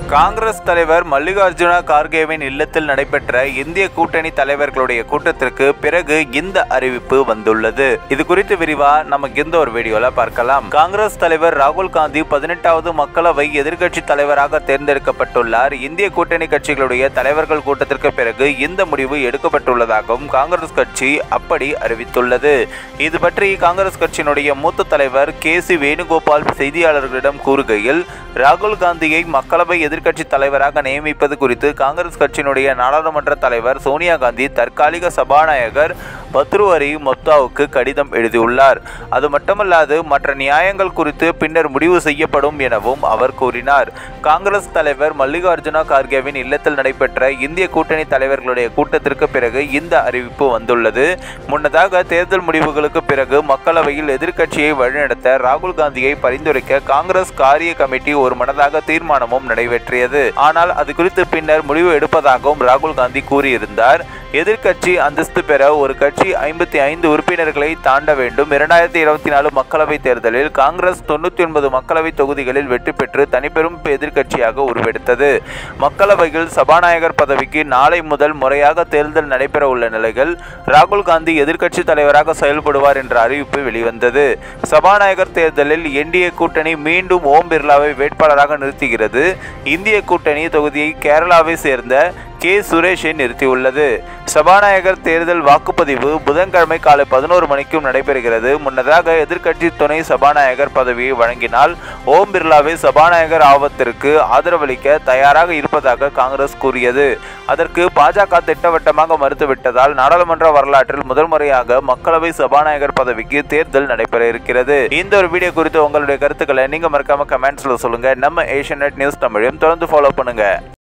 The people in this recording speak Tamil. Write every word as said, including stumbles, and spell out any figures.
காங்கிரஸ் தலைவர் மல்லிகார்ஜுன கார்கேவின் இல்லத்தில் நடைபெற்ற இந்திய கூட்டணி தலைவர்களுடைய கூட்டத்திற்கு பிறகு இந்த அறிவிப்பு வந்துள்ளது. இது குறித்து விரிவா நமக்கு இந்த ஒரு வீடியோல பார்க்கலாம். காங்கிரஸ் தலைவர் ராகுல் காந்தி பதினெட்டாவது மக்களவை எதிர்க்கட்சி தலைவராக தேர்ந்தெடுக்கப்பட்டுள்ளார். இந்திய கூட்டணி கட்சிகளுடைய தலைவர்கள் கூட்டத்திற்கு பிறகு இந்த முடிவு எடுக்கப்பட்டுள்ளதாகவும் காங்கிரஸ் கட்சி அப்படி அறிவித்துள்ளது. இது பற்றி காங்கிரஸ் கட்சியினுடைய மூத்த தலைவர் கே சி வேணுகோபால் செய்தியாளர்களிடம் கூறுகையில், ராகுல் காந்தியை மக்களவை எதிர்க்கட்சி தலைவராக நியமிப்பது குறித்து காங்கிரஸ் கட்சியினுடைய நாடாளுமன்ற தலைவர் சோனியா காந்தி தற்காலிக சபாநாயகர் பத்ருவரி மொப்தாவுக்கு கடிதம் எழுதியுள்ளார். அது மட்டுமல்லாது மற்ற நியாயங்கள் குறித்து பின்னர் முடிவு செய்யப்படும் எனவும் அவர் கூறினார். காங்கிரஸ் தலைவர் மல்லிகார்ஜுன கார்கேவின் இல்லத்தில் நடைபெற்ற இந்திய கூட்டணி தலைவர்களுடைய கூட்டத்திற்கு பிறகு இந்த அறிவிப்பு வந்துள்ளது. முன்னதாக தேர்தல் முடிவுகளுக்கு பிறகு மக்களவையில் எதிர்க்கட்சியை வழிநடத்த ராகுல் காந்தியை பரிந்துரைக்க காங்கிரஸ் காரிய கமிட்டி ஒரு மனதாக தீர்மானமும் நிறைவேற்றியது. ஆனால் அது குறித்து பின்னர் முடிவு எடுப்பதாகவும் ராகுல் காந்தி கூறியிருந்தார். எதிர்க்கட்சி அந்தஸ்து பெற ஒரு கட்சி ஐம்பத்தி ஐந்து உறுப்பினர்களை தாண்ட வேண்டும். இரண்டாயிரத்தி இருபத்தி நாலு மக்களவை தேர்தலில் காங்கிரஸ் தொண்ணூத்தி ஒன்பது மக்களவை தொகுதிகளில் வெற்றி பெற்று தனிப்பெரும் எதிர்க்கட்சியாக உருவெடுத்தது. மக்களவையில் சபாநாயகர் பதவிக்கு நாளை முதல் முறையாக தேர்தல் நடைபெற உள்ள நிலையில் ராகுல் காந்தி எதிர்க்கட்சி தலைவராக செயல்படுவார் என்ற அறிவிப்பு வெளிவந்தது. சபாநாயகர் தேர்தலில் என்டிஏ கூட்டணி மீண்டும் ஓம் பிர்லாவை வேட்பாளராக நிறுத்துகிறது. இந்திய கூட்டணி தொகுதியை கேரளாவை சேர்ந்த கே சுரேஷை நிறுத்தியுள்ளது. சபாநாயகர் தேர்தல் வாக்குப்பதிவு புதன்கிழமை காலை பதினோரு மணிக்கும் நடைபெறுகிறது. முன்னதாக எதிர்க்கட்சி துணை சபாநாயகர் பதவியை வழங்கினால் ஓம் பிர்லாவை சபாநாயகர் ஆவதற்கு ஆதரவளிக்க தயாராக இருப்பதாக காங்கிரஸ் கூறியது. அதற்கு பாஜக திட்டவட்டமாக மறுத்துவிட்டதால் நாடாளுமன்ற வரலாற்றில் முதல் முறையாக மக்களவை சபாநாயகர் பதவிக்கு தேர்தல் நடைபெற இருக்கிறது. இந்த ஒரு வீடியோ குறித்து உங்களுடைய கருத்துக்களை நீங்க மறக்காம கமெண்ட்ஸ்ல சொல்லுங்க. நம்ம ஏஷியன் நெட் நியூஸ் தமிழையும் தொடர்ந்து ஃபாலோ பண்ணுங்க.